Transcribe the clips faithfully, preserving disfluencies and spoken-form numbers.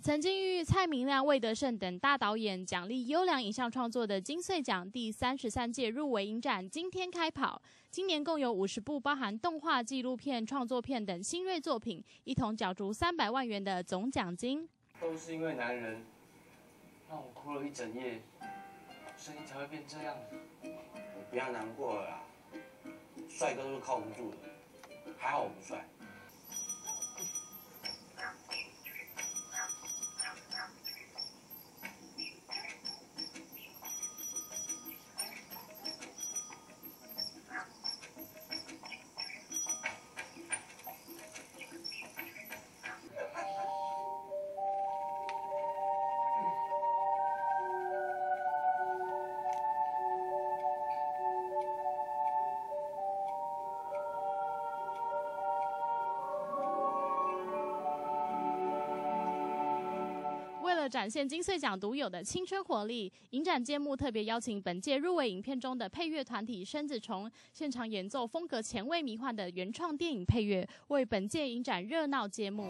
曾经与蔡明亮、魏德胜等大导演奖励优良影像创作的金穗奖第三十三届入围影展今天开跑。今年共有五十部包含动画、纪录片、创作片等新锐作品，一同角逐三百万元的总奖金。 都是因为男人让我哭了一整夜，声音才会变这样。 你不要难过了啦，帅哥都是靠不住的，还好我不帅。 为了展现金穗奖独有的青春活力，影展揭幕特别邀请本届入围影片中的配乐团体生子虫现场演奏风格前卫迷幻的原创电影配乐，为本届影展热闹揭幕。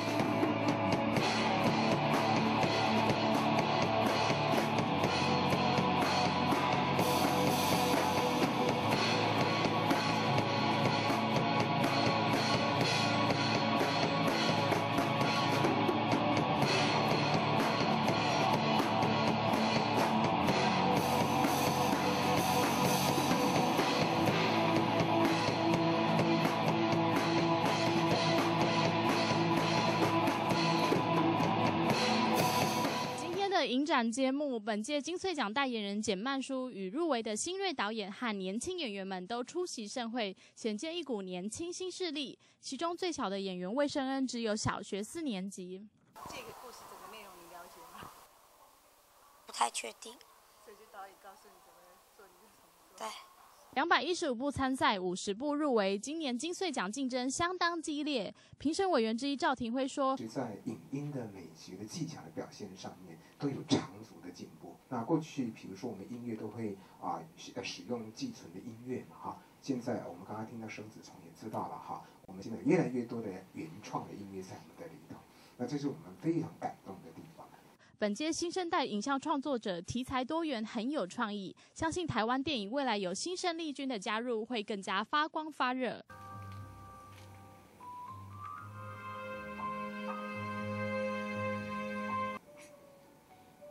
影展揭幕，本届金穗奖代言人简曼书与入围的新锐导演和年轻演员们都出席盛会，显见一股年轻新势力。其中最小的演员魏圣恩只有小学四年级。 这个故事整个内容你了解吗？ 不太确定。 所以就导演告诉你怎么做，你就怎么做。 对。 两百一十五部参赛，五十部入围。今年金穗奖竞争相当激烈。评审委员之一赵廷辉说：“ 在影音的美学的技巧的表现上面，都有长足的进步。那过去，比如说我们音乐都会啊呃使用寄存的音乐嘛哈，现在我们刚刚听到生子虫也知道了哈，我们现在越来越多的原创的音乐在我们的里头，那这是我们非常感动的地方。” 本届新生代影像创作者题材多元，很有创意，相信台湾电影未来有新生力军的加入，会更加发光发热。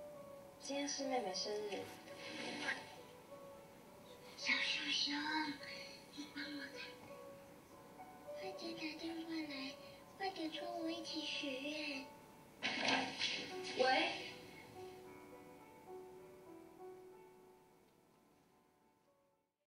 今天是妹妹生日， 小熊熊。